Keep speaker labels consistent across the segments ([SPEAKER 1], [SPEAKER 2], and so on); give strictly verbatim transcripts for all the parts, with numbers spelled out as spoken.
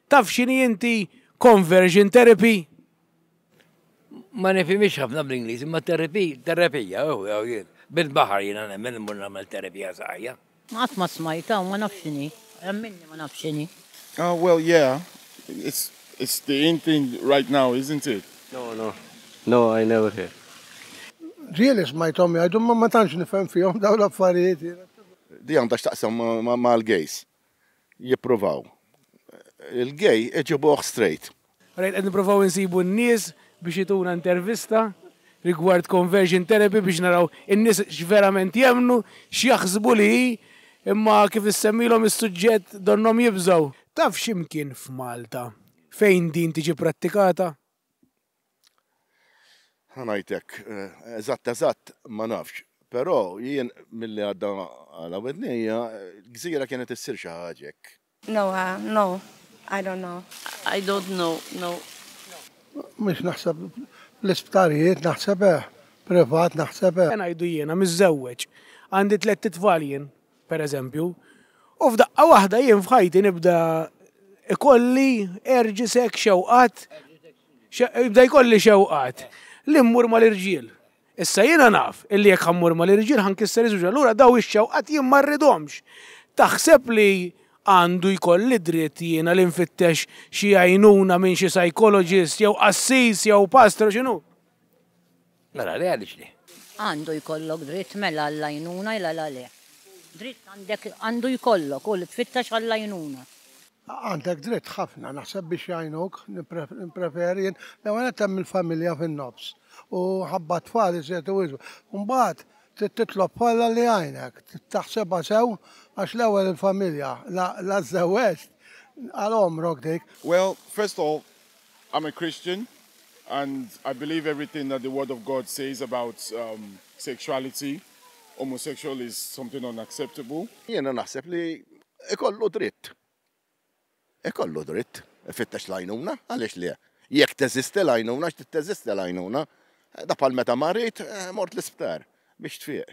[SPEAKER 1] Taf x'inhi inti conversion therapy?
[SPEAKER 2] Ma nifhimx ħafna bl-Ingliż, imma terapija, terapija, bil-baħar jiena nemmen immur nagħmel terapija saħja.
[SPEAKER 3] Qatt ma smajta u ma nafx x'inhi, minni ma nafx x'inhi.
[SPEAKER 4] Oh, well, yeah. It's it's the in thing right now, isn't it?
[SPEAKER 5] No, no. No, I never heard.
[SPEAKER 6] Ġieli smajtom jgħidu ma ma tantx nifhem fihom dawn l-affarijiet.
[SPEAKER 7] Di għandha x'taqsam mal-gejs. Jippruvaw. Il-gej iġibuh straight.
[SPEAKER 1] Rajt qed nippruvaw insibu n-nies biex jituna intervista rigward conversion therapy biex naraw in-nies x'verament jemnu, x'jaħsbu li hi, imma kif issemmilhom is-suġġett donhom jibżgħu. Taf x'imkien f'Malta fejn din tiġi prattikata?
[SPEAKER 7] Ħanajtek, eżatt eżatt ma nafx, però jien milli għadda għala wednija, gżira kienet issir xi ħaġa hekk.
[SPEAKER 8] No, uh, no, I don't know.
[SPEAKER 3] I don't know, no.
[SPEAKER 6] Mhux naħseb l-isptarijiet naħseb privat naħseb.
[SPEAKER 1] Ngħidu jiena miżżewweġ, għandi tliet titfal jien, pereżempju, u f'daqqa waħda jien f'ħajti nibda ikolli erġisek xewqat, jibda jkolli xewqat li mmur mal-irġiel. Issa jiena naf illi jekk ħammur mal-irġiel ħankisser iżuġ, allura daw ix-xewqat jien ma rridhomx. Taħseb li għandu jkolli dritt jiena li nfittex xi għajnuna minn xi psychologist jew assis jew pastor x'inhu?
[SPEAKER 2] Mela li għaliex li.
[SPEAKER 3] Għandu jkollok dritt mela għall-għajnuna illa le. Dritt għandek għandu jkollok u li tfittex għall-għajnuna.
[SPEAKER 6] Għandek dritt ħafna, naħseb biex jgħinuk, nippreferi jien, l-ewwel hemm il-familja fin-nofs u ħabba tfal iżjed u iżu. Mbagħad titlob kollha li għajnek, taħsebha sew għax l-ewwel il-familja, la żewweġ għal omrok dik.
[SPEAKER 4] Well, first of all, I'm a Christian and I believe everything that the Word of God says about um, sexuality. Homosexual is something unacceptable.
[SPEAKER 7] Jiena naħseb li ikollu dritt. Ikollu dritt. Ifittex l-għajnuna, għaliex li jekk teżisti l-għajnuna, x'tit teżisti l-għajnuna, da bħal meta marrit mort l-isptar biex tfieq.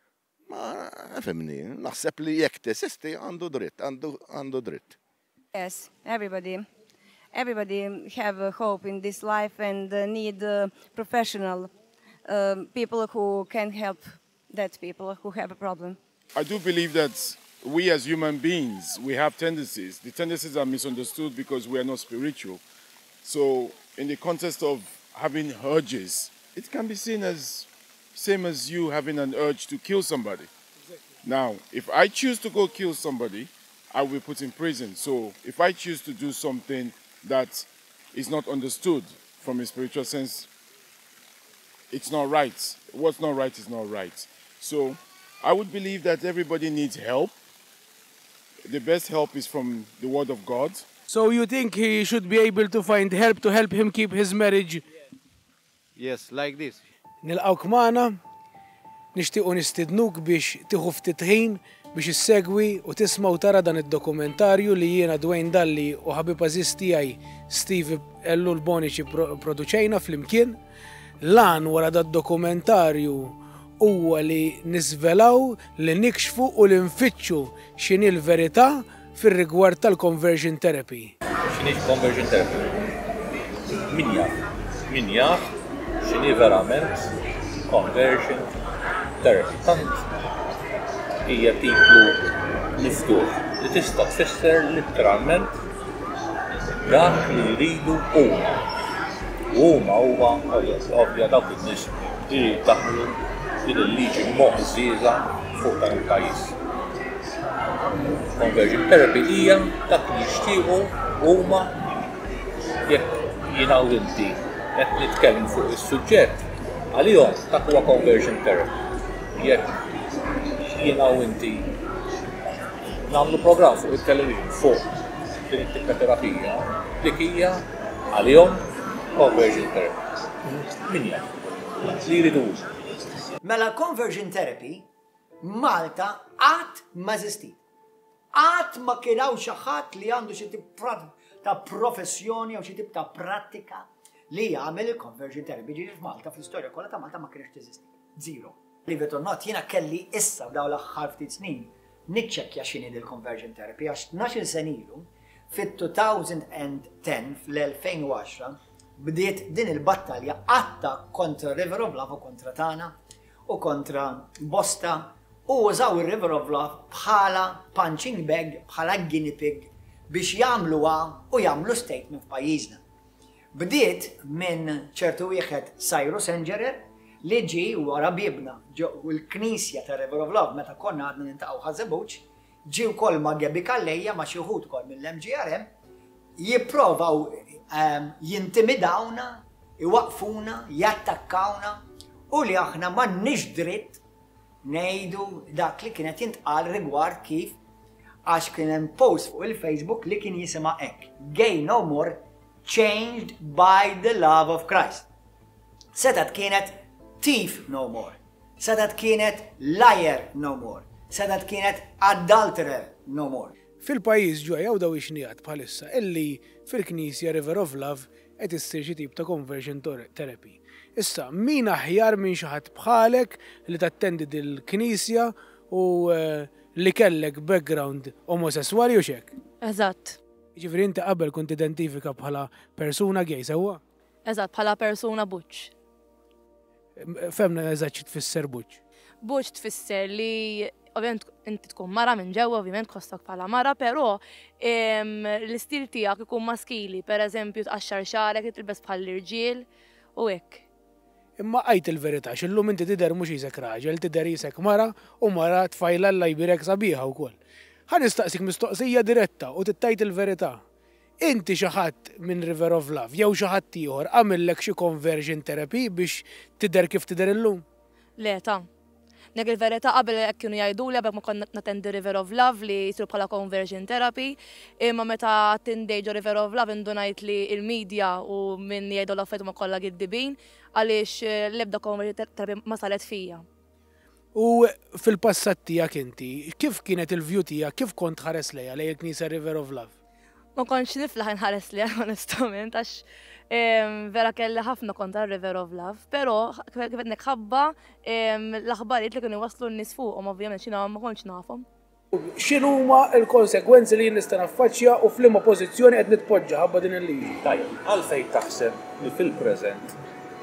[SPEAKER 7] Ma fimni, naħseb li jekk teżisti għandu dritt, għandu dritt.
[SPEAKER 8] Yes, everybody. Everybody have a hope in this life and need uh, professional uh, people who can help that people who have a problem.
[SPEAKER 4] I do believe that we as human beings, we have tendencies. The tendencies are misunderstood because we are not spiritual. So in the context of having urges, it can be seen as same as you having an urge to kill somebody. Exactly. Now, if I choose to go kill somebody, I will be put in prison. So if I choose to do something that is not understood from a spiritual sense, it's not right. What's not right is not right. So I would believe that everybody needs help. The best help is from the Word of God.
[SPEAKER 1] So you think he should be able to find help to help him keep his marriage?
[SPEAKER 5] Yes, like this.
[SPEAKER 1] Nilqawk magħna, nixtiequ nistidnuk biex tieħu ftit ħin biex issegwi u tisma' u tara dan id-dokumentarju li jiena Dwayne Dalli u ħabib Aziz tiegħi Steve Ellu l-Bonici produċejna flimkien. Lan wara dat-dokumentarju huwa li nisvelaw, li nikxfu u li nfittxu x'inhi l-verità fir-rigward tal-conversion therapy.
[SPEAKER 9] X'inhi conversion therapy? Min jaf? Min jaf x'inhi verament conversion therapy. Tant hija titlu miftuħ li tista' tfisser letteralment dak li jridu huma. Huma huwa ovvja dawk in-nies li daħlu din il-liġi moħżiża fuq dan il-pajjiż. Conversion therapy hija dak li jixtiequ huma jekk jiena u inti qed nitkellmu fuq is-suġġett għalihom dak huwa conversion therapy. Jekk jiena u inti nagħmlu programm fuq it-television fuq din it-tip ta' terapija dik hija għalihom conversion therapy. Min jaf li jridu.
[SPEAKER 10] Mela conversion therapy Malta qatt ma żistit. Qatt ma kien hawn xi ħadd li għandu xi tip ta' professjoni jew xi tip ta' prattika li jagħmel il-conversion therapy. Ġifieri f'Malta fl-istorja kollha ta' Malta ma kienx teżisti. Zero. Believe it or not, jiena kelli issa f'dawn l-aħħar ftit snin niċċekkja x'inhi il-conversion therapy għax tnax-il sen ilu fit-two thousand ten fl-elfejn u għaxra bdiet din il-battalja attak kontra River of Love u kontra Tana u kontra Bosta u użaw il-River of Love bħala punching bag, bħala guinea pig biex jagħmluha u jagħmlu statement f'pajjiżna. Bdiet minn ċertu wieħed Cyrus Engerer li ġi wara bibna u l-Knisja ta' River of Love meta konna għadna nintaqgħu ħażebuċ ġi wkoll ma' Gebbi Kallejja ma' xi wħud ukoll mill-M G R M jipprovaw jintimidawna, iwaqfuna, jattakkawna u li aħna m'għandniex dritt ngħidu dak li kienet jintqal rigward kif għax kien hemm post fuq il-Facebook li kien jisimha hekk Gay No More Changed by the Love of Christ. Setat kienet Thief No More. Setat kienet Liar No More. Setat kienet Adulterer No More.
[SPEAKER 1] Fil-pajjiż ġo jew daw ixnijat bħalissa illi fil-Knisja River of Love qed issir xi tip ta' conversion therapy. Issa, min aħjar minn xi ħadd bħalek li tattendi dil-Knisja u li kellek background omosessuali u xek?
[SPEAKER 11] Eżatt.
[SPEAKER 1] Ġifri inti qabel kont identifika bħala persuna gay sewwa?
[SPEAKER 11] Eżatt, bħala persuna butch.
[SPEAKER 1] Femna eżatt xi tfisser butch?
[SPEAKER 11] Butch tfisser li ovvjament inti tkun mara minn ġewwa, ovvjament kostok bħala mara, però l-istil tiegħek ikun maskili, pereżempju tqaxxar xarek, tilbes bħal l-irġiel u hekk.
[SPEAKER 1] Imma qajt il-verità x'illum inti tidher mhux isek raġel, tidher isek mara u mara tfajla alla jbirek sabiħa wkoll. Ħa nistaqsik mistoqsija diretta u tittajt il-verità. Inti xi ħadd minn River of Love jew xi ħadd ieħor għamillek xi conversion therapy biex tidher kif tidher illum?
[SPEAKER 11] Le ta' nek il-verità qabel hekk kienu jgħiduli qabel ma konna natendi River of Love li jsiru bħala conversion therapy, imma meta attendejġu River of Love indunajt li il-medja u min jgħidu l-affarijiet ma kollha giddibin għaliex l-ebda conversion therapy ma saret fija.
[SPEAKER 1] U fil-passat tiegħek inti, kif kienet il-view tiegħek, kif kont ħares lejha lejn il-Knisja River of Love?
[SPEAKER 11] Ma kontx niflaħ inħares lejha onestament għax vera kelli ħafna kontra River of Love, però kif qed nekħabba l-aħbarijiet li kienu waslu n-nies fuqhom ovvjament xina ma kontx nafhom.
[SPEAKER 1] X'inhuma l-konsekwenzi li nista' naffaċċja u f'liema pożizzjoni qed nitpoġġa ħabba din il-liġi?
[SPEAKER 9] Tajjeb, għalfejn taħseb li fil-preżent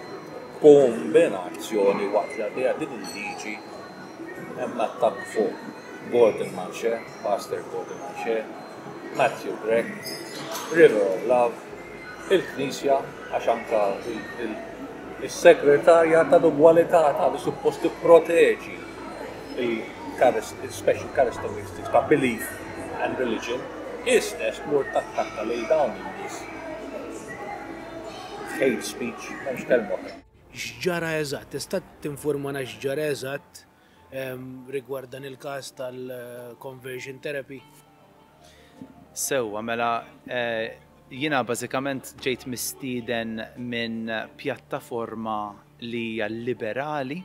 [SPEAKER 9] kombinazzjoni waqt li għaddejja din il-liġi hemm attakk fuq Gordon Manche, Pastor Gordon Manche, Matthew Gregg, River of Love, il-Knisja għax anka il-segretarja tal-ugwalità ta' li suppost tipproteġi il-special characteristics ta' belief and religion, istess tmur tattakka lil dawn in-nies. Hate speech, m'hemmx kelma oħra.
[SPEAKER 1] X'ġara eżatt, tista' tinformana x'ġara eżatt rigward dan il-każ tal-conversion therapy?
[SPEAKER 12] Sewwa mela jiena bażikament ġejt mistieden minn pjattaforma li hija liberali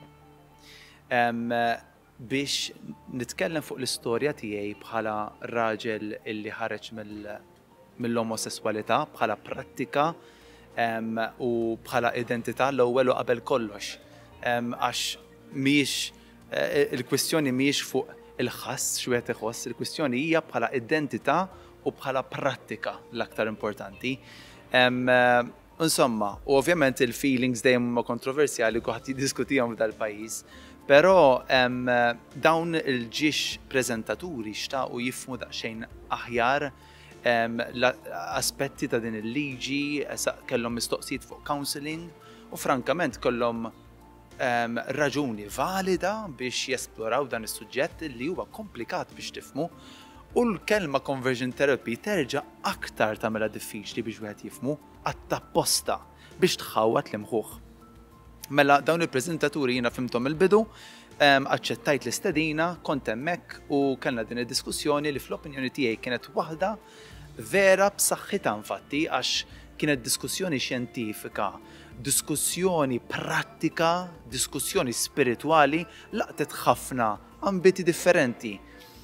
[SPEAKER 12] biex nitkellem fuq l-istorja tiegħi bħala raġel illi ħareġ mill-omosessualità bħala prattika u bħala identità l-ewwel u qabel kollox. Għax mhijiex il-kwistjoni mhijiex fuq il-ħass x'wieħed iħoss, il-kwistjoni hija bħala identità u bħala prattika l-aktar importanti. Insomma, u ovvjament il-feelings dejjem huma kontroversjali kulħadd jiddiskutihom f'dal-pajjiż, però dawn il-ġiex preżentaturi xtaqu jifhmu daqsxejn aħjar l-aspetti ta' din il-liġi, kellhom mistoqsijiet fuq counseling u frankament kellhom raġuni valida biex jesploraw dan is-suġġett li huwa komplikat biex tifhmu u l-kelma conversion therapy terġa' aktar tagħmilha diffiċli biex wieħed jifhmu għat-tapposta biex tħawat l-imħuħ. Mela dawn il-preżentaturi jiena fimthom il-bidu, aċċettajt l-istedina, kont hemmhekk u kellna din id-diskussjoni li fl-opinjoni tiegħi kienet waħda vera b'saħħitha infatti għax kienet diskussjoni xjentifika, diskussjoni prattika, diskussjoni spiritwali, laqtet ħafna ambiti differenti.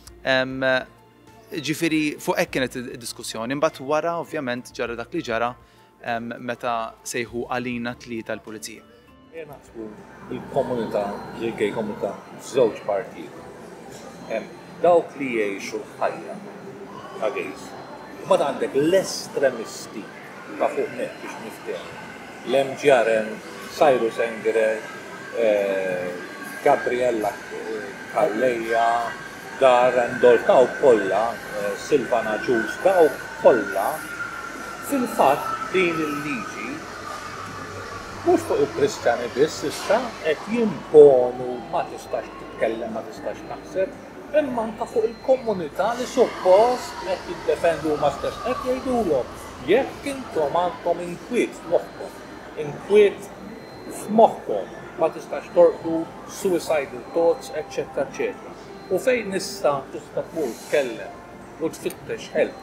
[SPEAKER 12] Ġifieri fuq hekk kienet id-diskussjoni, imbagħad wara ovvjament ġara dak li ġara meta sejħu għalina tlieta l-pulizija.
[SPEAKER 9] Jena naħsbu il-komunità, il-gay komunità f'żewġ partijiet. Dawk li jgħixu ħajja ta' gays Ma għandek l-estremisti ta' fuq net biex niftem. Lem Ġaren, Cyrus Engere, Gabriella Kalleja, Dar Randolph, daw kollha, Silvana Ġus, daw kollha, fil-fatt din il-liġi mhux fuq il-Kristjani biss issa qed jimponu ma tistax titkellem, ma tistax taħseb, imma anke fuq il-komunità li suppost qed jiddefendu ma stess qed jgħidulhom jekk intom għandkom inkwiet f'moħħkom, inkwiet f'moħħkom ma tistax torqdu suicidal thoughts, eċetera, eċetera. U fejn nista' tista' tmur tkellem u tfittex help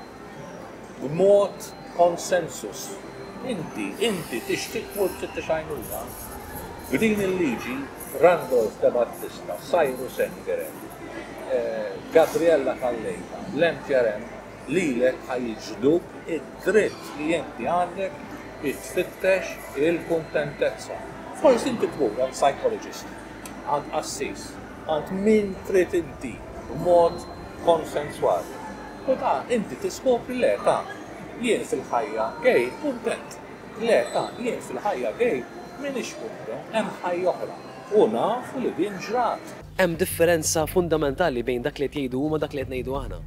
[SPEAKER 9] b'mod konsensus. Inti, inti tixtieq tmur tfittex għajnuna. B'din il-liġi Randolph de Battista, Cyrus Engere, Gabriella Kalleja, Lem Ġaren, lilek ħajġduk id-dritt li inti għandek biex tfittex il-kuntentezza. Forsi inti tmur għand psychologist, għand assis, għand min trid inti b'mod konsensuali. U ta' inti tiskopri le ta' jien fil-ħajja gej kuntent. Le ta' jien fil-ħajja gej minix kuntent, hemm ħajja oħra. U nafu li din ġrat.
[SPEAKER 13] Hemm differenza fundamentali bejn dak li qed jgħidu huma dak li qed ngħidu aħna.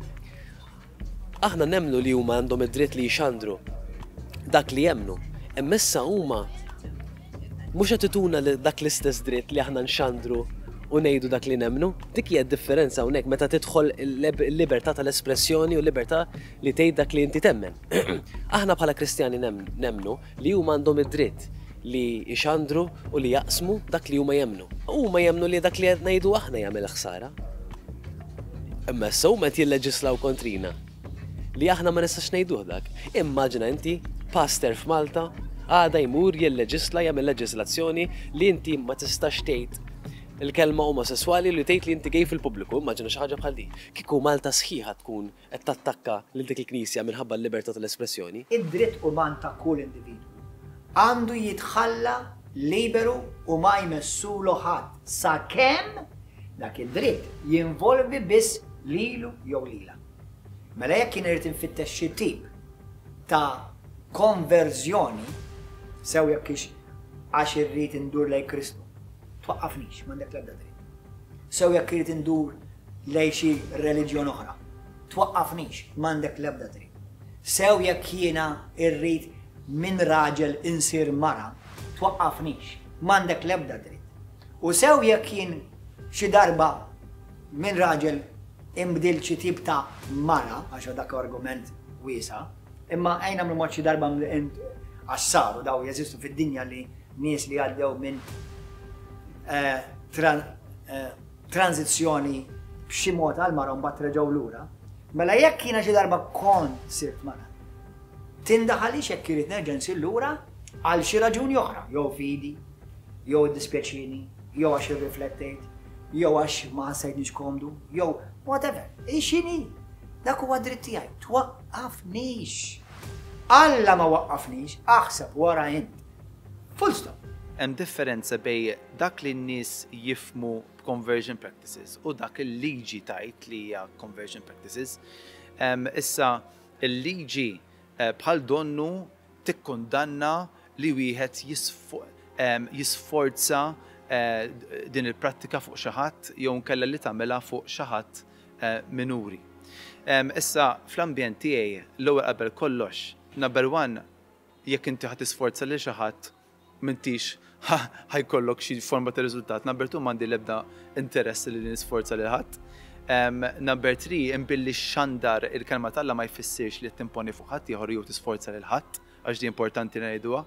[SPEAKER 13] Aħna nemmnu li huma għandhom id-dritt li jxandru dak li jemmnu. Imma issa huma mhux qed ituna dak l-istess dritt li aħna nxandru u ngħidu dak li nemmnu. Dik hija d-differenza hawnhekk meta tidħol il-libertà tal-espressjoni u l-libertà li tgħid dak li inti temmen. Aħna bħala Kristjani nemmnu li huma għandhom id-dritt li jxandru u li jaqsmu dak li huma jemmnu. Huma jemmnu li dak li qed ngħidu aħna jagħmel ħsara. Imma issa huma qed jilleġislaw kontrina li aħna ma nistax ngħiduh dak. Immaġina inti pastor f'Malta għada jmur jilleġisla jagħmel leġislazzjoni li inti ma tistax tgħid il-kelma omosessuali li tgħid li inti gej fil-pubbliku, immaġina xi ħaġa bħal di. Kieku Malta sħiħa tkun qed tattakka lil dik il-Knisja minħabba l-libertà tal-espressjoni.
[SPEAKER 10] Id-dritt uman ta' kull individu għandu jitħalla liberu u ma jmessulu ħadd sakemm dak id-dritt jinvolvi biss lilu jew lila. Mela jekk kien irid infittex xi tip ta' konverżjoni sew jekk ix għax irrid indur lejn Kristu. Twaqqafnix, m'għandek l-ebda dritt. Sew jekk irid indur lejn xi reliġjon oħra. Twaqqafnix, m'għandek l-ebda dritt. Sew jekk jiena irrid min raġel insir mara, twaqqafnix, m'għandek l-ebda dritt. U sew jekk jien xi darba min raġel imbdil xi tip ta' mara, għax dak argument wiesa, imma għajna minn mod xi darba għax saru daw jeżistu fid-dinja li nies li għaddew minn tranzizzjoni b'xi mod għal mara mbagħad reġgħu lura. Mela jekk jiena xi darba kont sirt mara, tindaħalix jekk irid nerġa' nsir lura għal xi raġuni oħra, jew fidi, jew iddispjaċini, jew għax irriflettejt, jew għax ma ħassejtniex komdu, jew whatever. Ixini, dak huwa dritt tiegħi, twaqqafnix. Alla ma waqqafnix, aħseb wara int. Full stop.
[SPEAKER 12] Hemm differenza bej dak li n-nies jifmu conversion practices u dak il-liġi tajt li hija conversion practices. Issa il-liġi bħal donnu tikkundanna li wieħed jisforza din il-prattika fuq xi ħadd jew nkella li tagħmilha fuq xi ħadd minuri. Issa fl-ambjent tiegħi l-ewwel qabel kollox, number one, jekk inti ħadd tisforza lil xi ħadd m'intix ħajkollok xi forma ta' riżultat. Number two, m'għandi l-ebda interess li nisforza lil ħadd. Number three, imbilli xandar il-kelma tal-la ma jfissirx li timponi fuq ħadd ieħor jew tisforza lil ħadd, għax di importanti ngħiduha.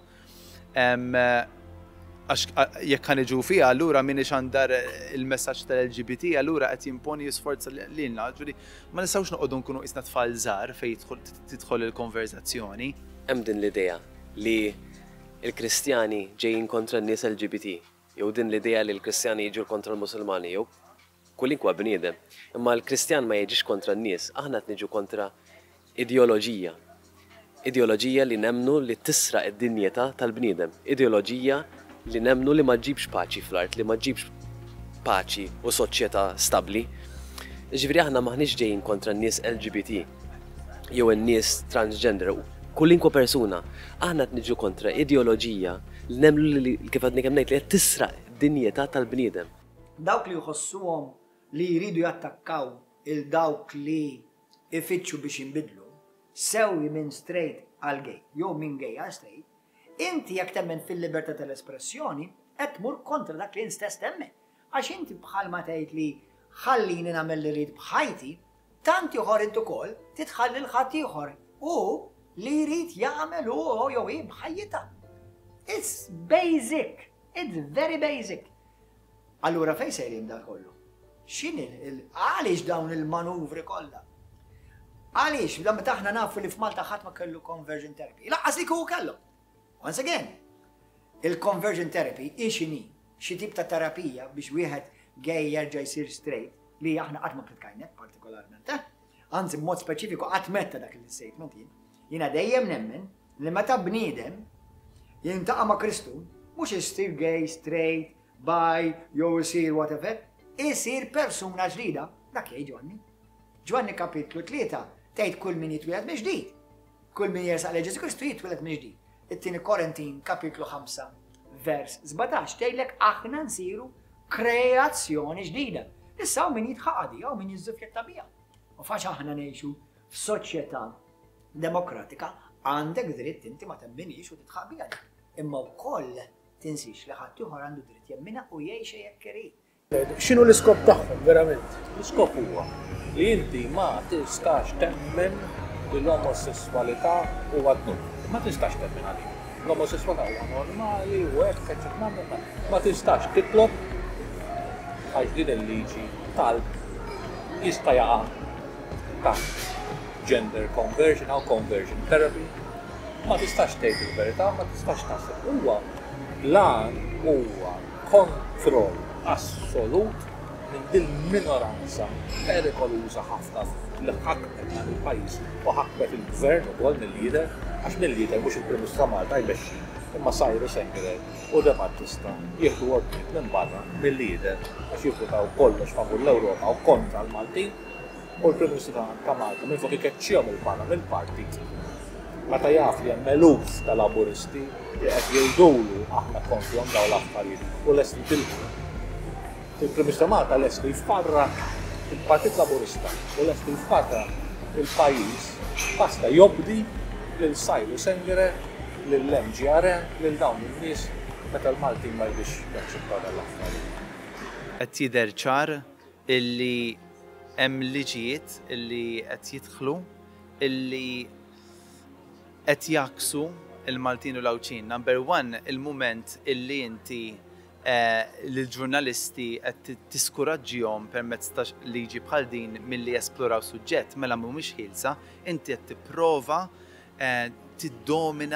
[SPEAKER 12] Għax jekk ħaniġu fiha, allura min xandar il-messaġġ tal-L G B T, allura qed jimponi jisforza lilna. Ġifieri ma nistgħux noqogħdu nkunu qisna tfal żgħar fejn tidħol il-konverzazzjoni.
[SPEAKER 13] Hemm din l-idea li il-Kristjani ġejjin kontra n-nies L G B T, jew din l-idea li l-Kristjani jiġu kontra l-Musulmani, jew kullinkwa bniedem. Imma l-Kristjan ma jiġix kontra n-nies, aħna qed niġu kontra ideoloġija. Ideoloġija li nemnu li tisraq id-dinjeta tal-bniedem. Ideoloġija li nemnu li ma ġibx paċi fl-art, li ma ġibx paċi u soċjetà stabbli. Ġifieri aħna maħniex ġejjin kontra n-nies L G B T. jew in-nies transgender, kullinkwa persuna, aħna qed niġu kontra ideoloġija li nemmlu li kif qed kemm ngħid li qed tisraq id-dinjetà tal-bniedem.
[SPEAKER 10] Dawk li jħossuhom li jridu jattakkaw il-dawk li ifittxu biex jinbidlu, sewwi minn straight għal gay, jew minn gay għal straight, inti jekk temmen fil-libertà tal-espressjoni qed tmur kontra dak li stess temmen. Għax inti bħalma tgħid li ħallini nagħmel li rrid bħajti, tant ieħor intu ukoll titħalli l-ħadd ieħor u li jrid jagħmel hu jew hi bħajjitha. It's basic, it's very basic. Allura fejn sejrin dan kollu? X'inhi għaliex dawn il-manuvri kollha? Għaliex dan meta aħna nafu li f'Malta ħadd ma kellu conversion therapy. Laqqas li kieku kellu. Once again, il-conversion therapy ixini xi tip ta' terapija biex wieħed gay jerġa' jsir straight li aħna qatt ma kritkajnet partikolarment, eh? Anzi b'mod speċifiku qatt metta dak il-statement jien. Jiena dejjem nemmen li meta bniedem jintaqa' ma' Kristu mhux isir gay, straight, bi, jew isir whatever, isir persuna ġdida. Dak jgħid Ġwanni. Ġwanni kapitlu tlieta tgħid kull min jitwieled minn ġdid. Kull min jersaq leġi Kristu jitwieled minn ġdid. It-tieni Korintin kapitlu ħamsa vers sbatax tgħidlek aħna nsiru kreazzjoni ġdida. Issa min jitħaqadi jew min jiżżufjet tabija. U fax aħna ngħixu f'soċjetà demokratika għandek dritt inti ma temminix u titħabija. Imma wkoll tinsix li ħadd ieħor għandu dritt jemmina u jgħix jekk irid.
[SPEAKER 1] X'inhu l-iskop tagħhom verament?
[SPEAKER 9] L-iskop huwa li inti ma tistax temmen li l-omosessualità huwa d-nur. Ma tistax temmen għalik. L-omosessualità huwa normali u hekk eċetera. Ma tistax titlob għax din il-liġi talb jista' jaqa' taħt gender conversion aw conversion therapy. Ma tistax tgħid il-verità, ma tistax taħseb. Huwa lan huwa kontroll assolut minn din minoranza perikoluża ħafna li ħakbet dan il-pajjiż u ħakbet il-gvern ukoll mill-lider għax mill-lider mhux il-Prim Ministru Malta jmexxi imma Cyrus Sengere u De Battista jieħdu ordniet minn barra mill-lider għax jivvutaw kollox favur l-Ewropa u kontra l-Maltin u l-Prim Ministru ta' Malta minn fuq ikeċċihom il-barra mill-partit. Meta jaf li hemm eluf tal-laburisti li qed jgħidulu aħna kontrihom dawn l-affarijiet u lest nitilfu. Il-Prim Ministru Malta lest jfarra il-Partit Laburista u lest jfarra il-pajjiż basta jobdi lil Cyrus Sengere, lill-M G R N, lil dawn in-nies meta l-Maltin ma jbiex jaċċettaw dan l-affarijiet.
[SPEAKER 12] Qed jidher ċar illi hemm liġijiet illi qed jidħlu illi qed jaksu il-Maltin u l-Awċin. Number one, il-mument illi inti l-ġurnalisti qed tiskuraġġihom permezz ta' liġi bħal din milli esploraw suġġett mela mhumiex ħielsa, inti qed tipprova tiddomina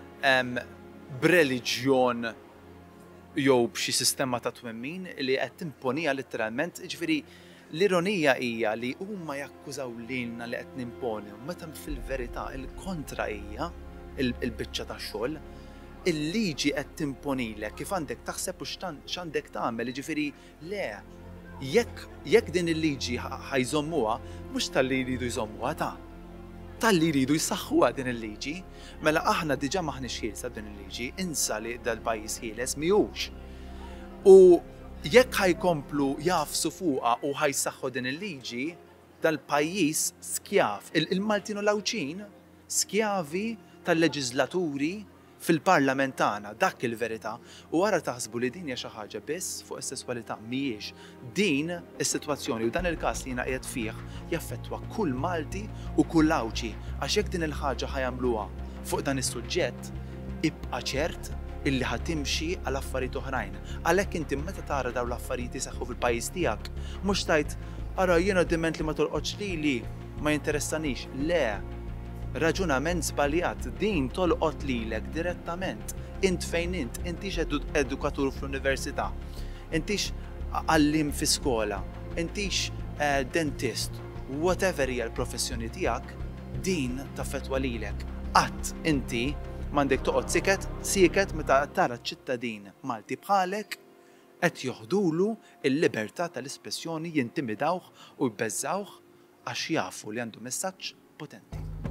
[SPEAKER 12] b'reliġjon jew b'xi sistema ta' twemmin li qed timponija letteralment. Ġifieri l-ironija hija li huma jakkużaw lilna li qed nimponi, meta fil-verità il-kontra hija il-biċċa tax-xogħol. Il-liġi qed timponilek kif għandek taħseb u x'għandek tagħmel, jiġifieri le, jekk din il-liġi ħajżommuha mhux tal-li jridu jżommuha ta' tal-li jridu jsaħħuha din il-liġi, mela aħna diġà maħniex ħielsa din il-liġi, insa li dal-pajjiż ħieles mihux. U jekk ħajkomplu jafsu fuqha u ħajsaħħu din il-liġi, dal-pajjiż skjav, il-Maltin u l-Awċin skjavi tal-leġislaturi fil-parlament tagħna, dak il-verità, u wara taħsbu li din hija xi ħaġa biss fuq is-sesswalità mhijiex. Din is-sitwazzjoni u dan il-każ li jiena qiegħed fih jaffettwa kull Malti u kull Awċi għax jekk din il-ħaġa ħajamluha fuq dan is-suġġett ibqa' ċert illi ħatimxi għal affarijiet oħrajn. Għalhekk inti meta tara dawn l-affarijiet iseħħu fil-pajjiż tiegħek, mhux tajt ara jiena diment li ma tolqotx lili ma jinteressanix. Le, raġunament żbaljat, din tolqot lilek direttament. Int fejn int, intix edukatur fl-università, intix għallim fi skola, intix dentist, whatever hija l-professjoni tiegħek, din taffettwa lilek. Qatt inti m'għandek toqgħod siket, siket meta tara ċittadin Malti bħalek qed joħdulu l-libertà tal-espressjoni jintimidawh u jbeżżawh għax jafu li għandu messaġġ potenti.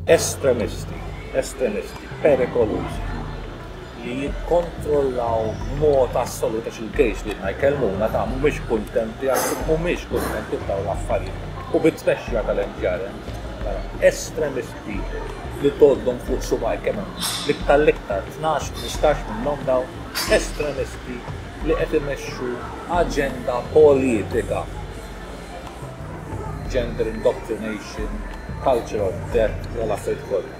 [SPEAKER 9] estremisti, estremisti, perikolużi li jikkontrollaw mod assolut għax il-gejx li jkellmuna ta' mhumiex kuntenti għax mhumiex kuntenti b'dawn l-affarijiet. U bit-tmexxija tal-N G R M estremisti li toddhom fuq subaj kemm l-iktar l-iktar tnax nistax minnhom dawn estremisti li qed imexxu aġenda politika. Gender indoctrination, cultural death, u l-affarijiet kollha.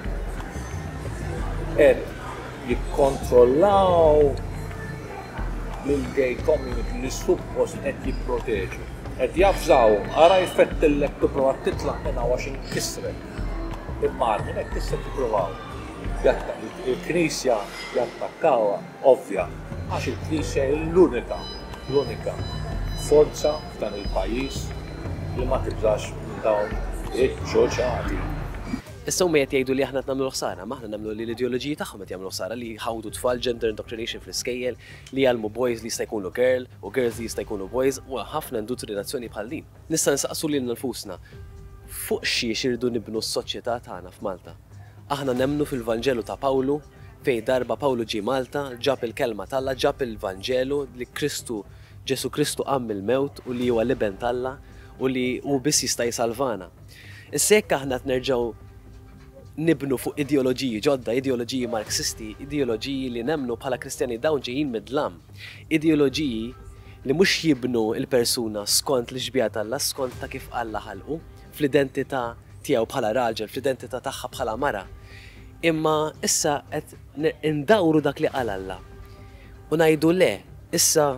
[SPEAKER 9] Qed jikkontrollaw lill-gay community li suppost qed jipproteġu. Qed jafżawhom ara jfettillek tipprova titlaq minn hawn għax inkisret. Imma minn hekk tista' tippruvaw. Il-Knisja jattakkawha ovvja għax il-Knisja hi l-unika, l-unika forza f'dan il-pajjiż li ma tibżax minn dawn iċ-ċoċati.
[SPEAKER 13] Issa huma qed jgħidu li aħna qed nagħmlu ħsara, ma aħna nagħmlu li l-ideoloġiji tagħhom qed jagħmlu ħsara li jħawdu tfal gender indoctrination fl-iskejjel li jgħallmu boys li jista' jkunu girl u girls li jista' jkunu boys u ħafna indottrinazzjoni bħal din. Nista' nsaqsu lilna nfusna fuq xiex irridu nibnu s-soċjetà tagħna f'Malta. Aħna nemmnu fil-Vanġelu ta' Pawlu fejn darba Pawlu ġie Malta, ġab il-kelma talla, ġab il-Vanġelu li Kristu Ġesu Kristu qamm il-mewt u li huwa liben talla u li hu biss jista' jsalvana. Issa jekk aħna nerġgħu nibnu fuq ideoloġiji ġodda, ideoloġiji marxisti, ideoloġiji li nemnu bħala Kristjani dawn ġejjin mid-dlam, ideoloġiji li mhux jibnu il-persuna skont li ġbijat Alla, skont ta' kif Alla ħalqu, fl-identità tiegħu bħala raġel, fl-identità tagħha bħala mara. Imma issa qed indawru dak li qal Alla. U ngħidu le, issa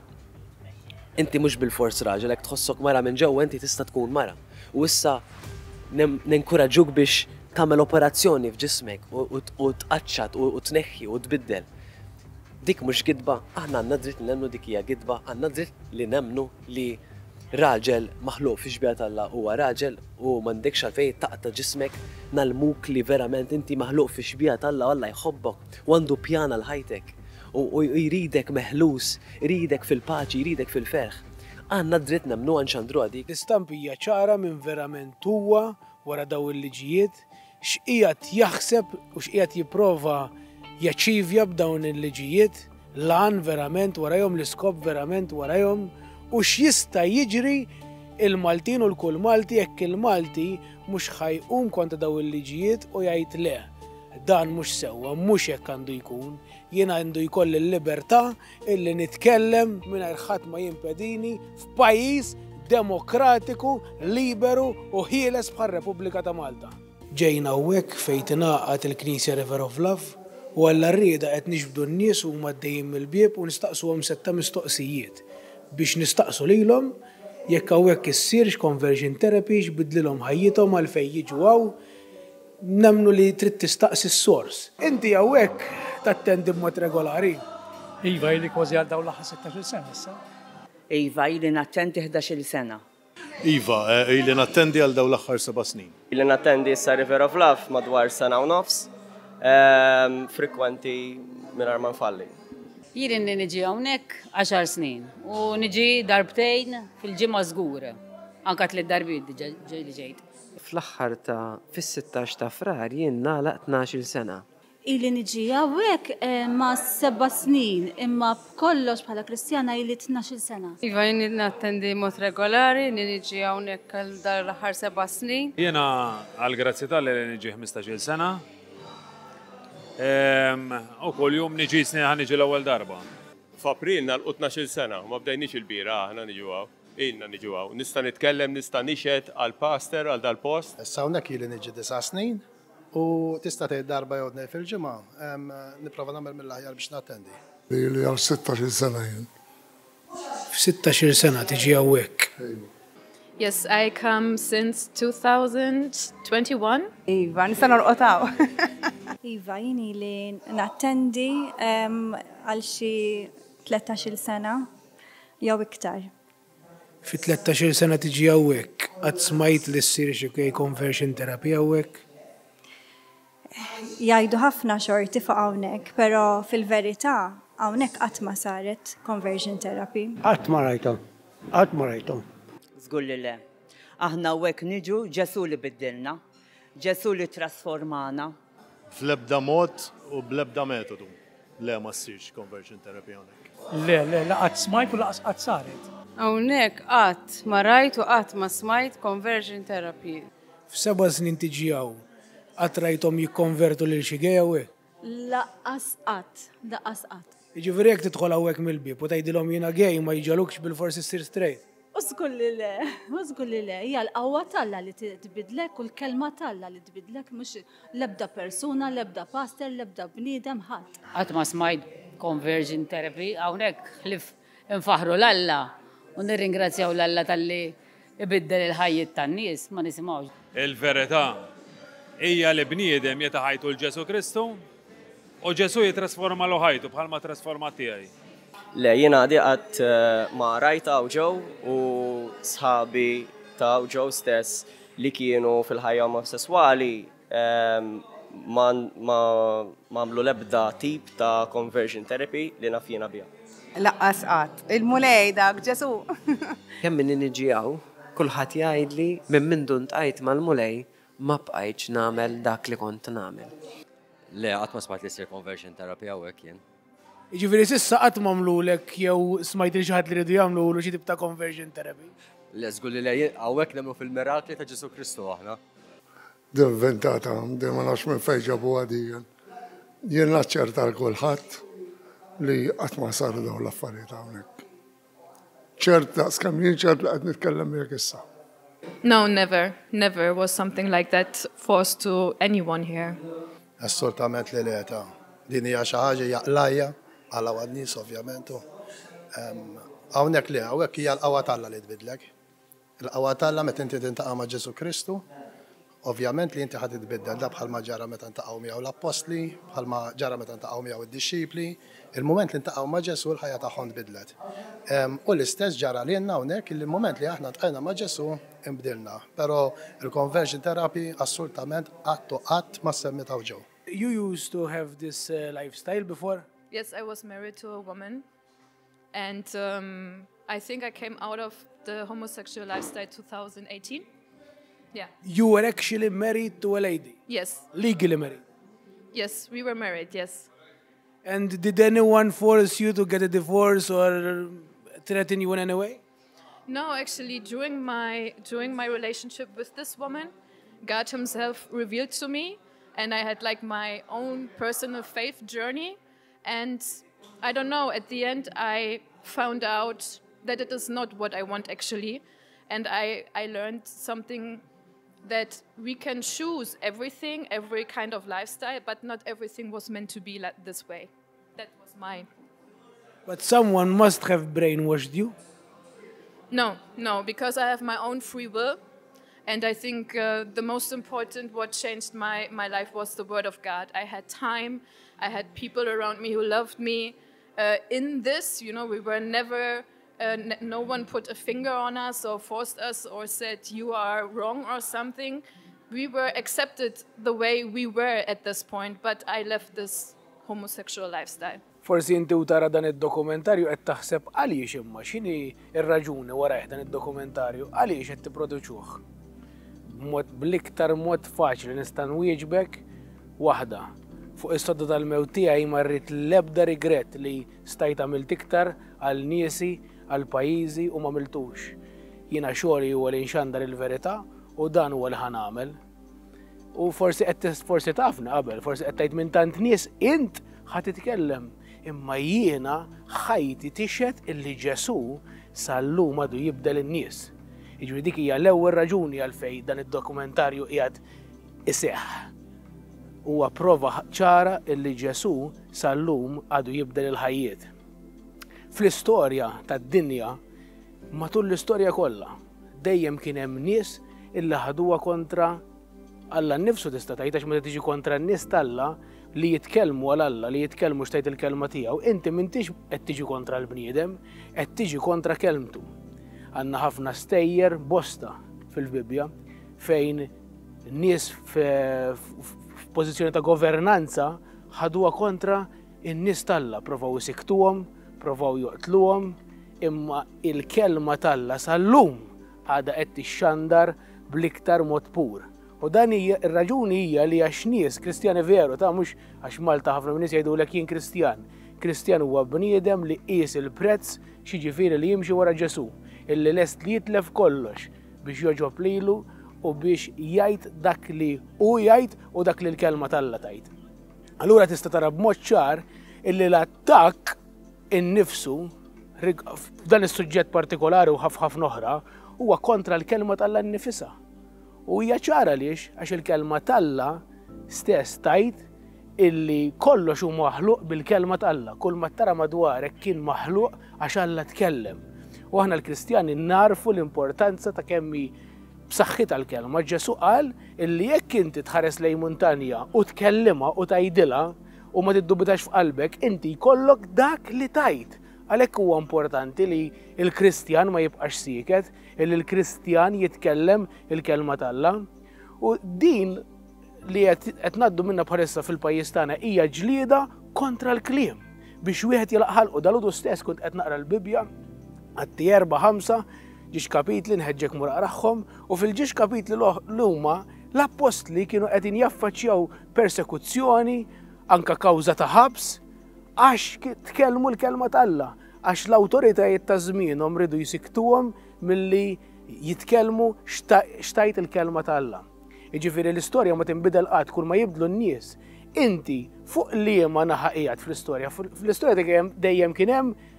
[SPEAKER 13] inti mhux bil-fors raġel, jekk tħossok mara minn ġewwa inti tista' tkun mara. U issa ninkoraġġuk biex tagħmel operazzjoni f'ġismek u tqaċċad u tneħħi u tbiddel. Dik mhux gidba, aħna għandna dritt li nemmnu dik hija gidba, għandna dritt li nemmnu li raġel maħluq fi xbijat Alla huwa raġel u m'għandekx għalfejn taqta' ġismek nalmuk li verament inti maħluq fi xbijat Alla u Alla jħobbok u għandu pjana l-ħajtek u jridek meħlus, jridek fil-paċi, jridek fil-ferħ. Għandna dritt nemmnu għanxandru għadik.
[SPEAKER 1] L-istampija ċara minn verament huwa wara daw il-liġijiet x'qiegħed jaħseb u x'qiegħed jipprova jaċċivja b'dawn il-liġijiet lan verament warahom l-iskop verament warahom u x'jista' jiġri il-Maltin u l-kull Malti jekk il-Malti mhux ħajqum kontra daw il-liġijiet u jgħid le. Dan mhux sewwa, mhux hekk għandu jkun, jien għandu jkolli l-libertà illi nitkellem mingħajr ħadd ma jimpedini f'pajjiż demokratiku, liberu u ħieles bħal Repubblika ta' Malta. Ġejna hawnhekk fejn tingħaqad il-Knisja River of Love u alla rrieda qed niġbdu n-nies huma għaddejjin mill-bieb u nistaqsuhom setta mistoqsijiet biex nistaqsu lilhom jekk hawnhekk issirx conversion therapy x'bidlilhom ħajjithom għalfejn jiġu hawn nemmnu li trid tistaqsi s-sors. Inti hawnhekk tattendi b'mod regolari.
[SPEAKER 14] Iva ili kważi għal dawn l-aħħar sittax-il sena issa. Iva ili nattendi ħdax-il sena.
[SPEAKER 15] Iva, ili nattendi għal dawn l-aħħar seba' snin.
[SPEAKER 16] Ili nattendi issa River of Love madwar sena u nofs, frekwenti mingħajr ma nfalli.
[SPEAKER 3] Jien niġi hawnhekk għaxar snin u niġi darbtejn fil-ġimgħa żgur. Anke tliet darbiet ġejli ġejt.
[SPEAKER 17] Fl-aħħar ta' fis-sittax ta' frar jien nagħlaq tnax-il sena.
[SPEAKER 18] Ili niġi hawnhekk ma' seba' snin imma b'kollox bħala Kristjana ili tnax-il sena.
[SPEAKER 19] Iva jien nattendi mod regolari, niġi hawnhekk għal dar l-aħħar seba' snin.
[SPEAKER 20] Jiena għal grazzi tal-li niġi ħmistax-il sena. U kuljum niġi snin ħan niġi l-ewwel darba.
[SPEAKER 21] F'April nagħlqu tnax-il sena, ma bdejniex il-bira aħna niġu hawn. Inna niġu hawn. Nista' nitkellem, nista' nixed għal pastor għal dal-post.
[SPEAKER 22] Issa hawnhekk ili niġi disa' snin u tista' tgħid darba jew tnejn fil-ġimgħa nipprova nagħmel mill-aħjar biex nattendi.
[SPEAKER 23] Ili għal sittax-il sena jien.
[SPEAKER 1] F'sittax-il sena tiġi hawnhekk.
[SPEAKER 19] Yes, I come since two thousand twenty-one.
[SPEAKER 24] Iva, nista' norqotaw.
[SPEAKER 18] Iva, jini li nattendi għal xi tletax-il sena jew iktar.
[SPEAKER 1] Fi tletax-il sena tiġi hawnhekk, qatt smajt li ssir xi conversion therapy hawnhekk?
[SPEAKER 18] Jgħidu ħafna xorti fuq hawnhekk, però fil-verità hawnhekk qatt ma saret conversion therapy.
[SPEAKER 25] Qatt ma rajthom, qatt ma rajthom.
[SPEAKER 26] Żgur li le. Aħna hawnhekk niġu Ġesu li biddilna.
[SPEAKER 2] Ġesu li trasformana.
[SPEAKER 15] Fl-ebda mod u bl-ebda metodu. Le ma ssirx conversion therapy hawnhekk.
[SPEAKER 14] Le, le, laqat smajt u laqas qatt saret.
[SPEAKER 19] Hawnhekk qatt ma rajt u qatt ma smajt conversion therapy.
[SPEAKER 1] F'seba' snin tiġi hawn, qatt rajthom jikkonvertu lil xi gej hawnhekk?
[SPEAKER 18] Laqas qatt, laqas qatt.
[SPEAKER 1] Jiġifieri jekk tidħol hawnhekk mill-bieb u tgħidilhom jiena gej ma jiġalukx bil-forsi ssir straight.
[SPEAKER 18] Użgur li le, użgur li le, hija l-qawwa talla li tbidlek u l-kelma talla li tbidlek mhux l-ebda persuna, l-ebda pastor, l-ebda bniedem ħadd.
[SPEAKER 3] Qatt ma smajt conversion therapy hawnhekk ħlif infaħru l-Alla u nirringrazzjaw l-Alla talli ibiddel il-ħajjiet tan-nies ma nisimgħux.
[SPEAKER 20] Il-verità hija li bniedem jetaħajtu l-Ġesu Kristu u Ġesu jitrasforma l ħajtu bħalma trasforma tiegħi.
[SPEAKER 16] Le, jiena għadi għat ma rajta u ġew u sħabi ta' u ġew stess li kienu fil-ħajja omosessuali ma għamlu lebda tip ta' conversion therapy li nafjina bija.
[SPEAKER 6] Laqqas qatt, il-mulej dak Ġesu.
[SPEAKER 17] Kemm min niġi hawn, kulħadd jgħidli minn mindu ntqajt mal-mulej ma bqajtx nagħmel dak li kont nagħmel.
[SPEAKER 7] Le, qatt ma smajt li ssir conversion therapy hawnhekk jien.
[SPEAKER 1] Jiġifieri s'issa qatt m'għamlulek jew smajt li xi ħadd li rridu jagħmlu xi tip ta' conversion therapy.
[SPEAKER 7] Le żgur li hawnhekk nemmnu fil-mirakli ta' Ġesu Kristu aħna.
[SPEAKER 23] Din inventata, din ma nafx minn fejn ġabuha din. Jien naċċerta l kulħadd li qatt ma saru dawn l-affarijiet hawnhekk. ċert daqskemm jien ċert li qed nitkellem miegħek issa.
[SPEAKER 11] No, never, never was something like that forced to anyone here.
[SPEAKER 22] Assolutament li leta. Din hija xi ħaġa jaqlajja għal għadnis ovvjament. Hawnhekk li hawnhekk hija l-qawwa talla li tbidlek. Il-qawwa talla meta inti tintaqa' ma' Ġesu Kristu, ovvjament li inti ħadd titbiddel da bħalma ġara meta ntaqgħu miegħu l-apostli, bħalma ġara meta ntaqgħu miegħu id-dixxipli, il-mument li ntaqgħu ma' Ġesu l-ħajja tagħhom tbidlet. U l-istess ġara lilna hawnhekk il-mument li aħna tqajna ma' Ġesu inbdilna. Però il-conversion therapy assolutament qatt u qatt ma semmitaw ġew.
[SPEAKER 1] You used to have this uh, lifestyle before?
[SPEAKER 11] Yes, I was married to a woman, and um, I think I came out of the homosexual lifestyle two thousand eighteen. Yeah.
[SPEAKER 1] You were actually married to a lady?
[SPEAKER 11] Yes.
[SPEAKER 1] Legally married?
[SPEAKER 11] Yes, we were married, yes.
[SPEAKER 1] And did anyone force you to get a divorce or threaten you in any way?
[SPEAKER 11] No, actually, during my, during my relationship with this woman, God himself revealed to me, and I had like my own personal faith journey. And I don't know, at the end, I found out that it is not what I want actually. And I, I learned something that we can choose everything, every kind of lifestyle, but not everything was meant to be like this way. That was mine.
[SPEAKER 1] But someone must have brainwashed you.
[SPEAKER 11] No, no, because I have my own free will. And I think uh, the most important what changed my, my life was the word of God. I had time, I had people around me who loved me. Uh, in this, you know, we were never, uh, n no one put a finger on us or forced us or said you are wrong or something. We were accepted the way we were at this point, but I left this homosexual lifestyle.
[SPEAKER 1] Forsi inti u tara dan id-dokumentarju qed taħseb għaliex imma x'inhi r-raġuni wara dan id-dokumentarju għaliex qed tipproduċuh. Mod bl-iktar mod faċli nista' nwieġbek waħda. Fuq is-sodda tal-mewt tiegħi ma rrid l-ebda rigrett li stajt għamilt iktar għal niesi, għal pajjiżi u ma miltux. Jiena xogħli huwa li nxandar il-verità u dan huwa li ħanagħmel. U forsi qed forsi tafna qabel, forsi qed tgħid minn tant nies int ħadd titkellem. Imma jiena ħajti tixhed illi Ġesu sal-lum għadu jibdel in-nies. Jiġri dik hija l-ewwel raġuni għalfejn dan id-dokumentarju qiegħed iseħħ. Huwa prova ċara illi Ġesu sal-lum għadu jibdel il-ħajjiet. Fl-istorja tad-dinja, matul l-istorja kollha, dejjem kien hemm nies illi ħaduha kontra Alla nnifsu tista' tgħid għax meta tiġi kontra n-nies tal-Alla li jitkellmu għal Alla, li jitkellmu x'tgħid il-kelma tiegħu, inti m'intix qed tiġi kontra l-bniedem, qed tiġi kontra kelmtu. Għandna ħafna stejjer bosta fil-Bibja fejn nies f'pożizzjoni ta' governanza ħaduha kontra in-nies tal-Alla, provaw isiktuhom, provaw joqtluhom, imma il-kelma tal-Alla sal-lum għadha qed tixxandar bl-iktar mod pur. U dan hija ir-raġuni hija li għax nies Kristjani veru ta' mhux għax Malta ħafna minn nies jgħidulek jien Kristjan. Kristjan huwa bniedem li qis il-prezz xiġifieri li jimxi wara Ġesu, illi lest li jitlef kollox biex joġob lilu u biex jgħid dak li hu jgħid u dak li l-kelma tal-Alla tgħid. Allura tista' tara b'mod ċar illi l-attakk innifsu f'dan is-suġġett partikolari u ħafna oħra huwa kontra l-kelma tal-Alla nnifisha. U hija ċara għaliex għax il-kelma tal-Alla stess tgħid illi kollox hu maħluq bil-kelma tal-Alla, kull ma tara madwarek kien maħluq għax Alla tkellem. U aħna l-Kristjani narfu l-importanza ta' kemm b'saħħitha l-kelma. Ġesu qal illi jekk inti tħares lejn muntanja u tkellimha u tgħidilha u ma tiddubitax f'qalbek, inti jkollok dak li tajt. Għalhekk huwa importanti li l-Kristjan ma jibqax sieket, illi l-Kristjan jitkellem il-kelma tal-Alla. U din li qed ngħaddu minnha bħalissa fil-pajjiż tagħna hija ġlieda kontra l-kliem biex wieħed jilaqħalqu dalodu stess kont qed naqra l-Bibja għatti erba' ħamsa ġiex kapitli nħeġġek mur aqrahom u fil-ġiex kapitli l huma l-apostli kienu qegħdin jaffaċċjaw persekuzzjoni anke kawża ta' ħabs għax tkellmu l-kelma tal-Alla, għax l-awtoritajiet ta' żmienhom ridu jsiktuhom milli jitkellmu xtajt il-kelma tal-Alla. Jiġifieri l-istorja ma tinbidel qatt kull ma jibdlu n-nies. Inti fuq liema naħa qiegħed fl-istorja, fl-istorja dejjem kien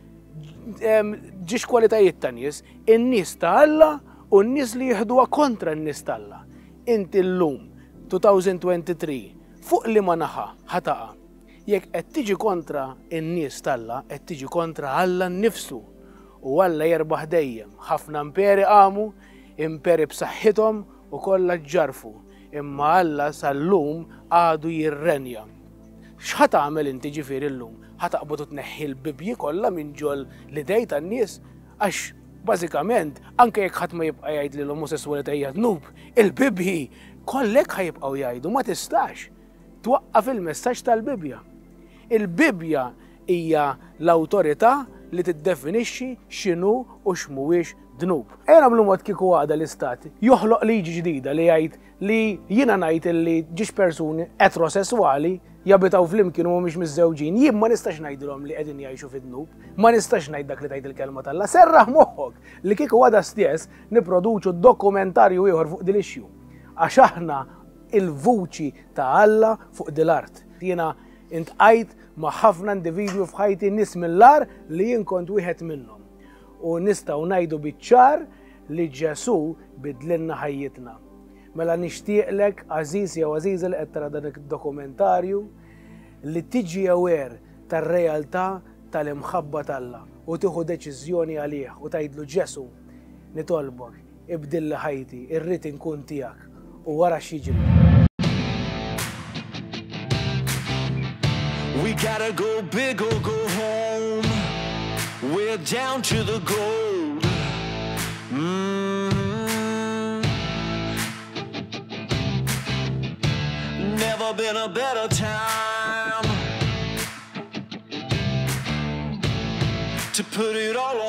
[SPEAKER 1] hemm ġiex kwalitajiet ta' nies, in-nies ta' Alla u n-nies li jieħduha kontra n-nies ta' Alla. Inti llum twenty twenty-three fuq liema naħa ħataqa' jekk qed tiġi kontra n-nies ta' Alla, qed tiġi kontra Alla nnifsu. U Alla jerbaħ dejjem. Ħafna imperi qamu, imperi b'saħħithom u kollha ġarfu, imma Alla sal-lum għadu jirrenja. X'ħat tagħmel inti ġifieri llum? Ħataqbad tneħħi l-Bibji kollha minn ġol l-idej tan-nies għax bażikament anke jekk ħadd ma jibqa' jgħid li l-omosessualità hija dnub, il-Bibji kollek ħajibqgħu jgħidu ma tistax twaqqaf il-messaġġ tal-Bibja. Il-Bibja hija l-awtorità li tiddefinixxi x'inhu u x'mhuwiex dnub. Ejja nagħmlu mod kieku għada l-istat joħloq liġi ġdida li jgħid li jiena ngħid li ġiex persuni eterosessuali jabitaw flimkien u mhumiex miżżewġin, jien ma nistax ngħidilhom li qegħdin jgħixu fid-dnub, ma nistax ngħid dak li tgħid il-kelma tal-Alla. Serraħ moħħok li kieku għada stess nipproduċu dokumentarju ieħor fuq din issue. Għax aħna il-vuċi ta' Alla fuq dil-art. Jiena intqajt ma' ħafna individwi f'ħajti nies mill-ar li jien kont wieħed minnhom. U nistgħu ngħidu biċ-ċar li Ġesu bidlilna ħajjitna. Mela nixtieqlek għażiż jew għażiża li qed tara dan id-dokumentarju li tiġi aware tar-realtà tal-imħabba tal-Alla u tieħu deċiżjoni għalih u tgħidlu Ġesu nitolbok ibdilli ħajti, irrid inkun tiegħek u wara x'jiġri.
[SPEAKER 4] We gotta go big or go home. We're down to the gold. Mm-hmm. Never been a better time to put it all on.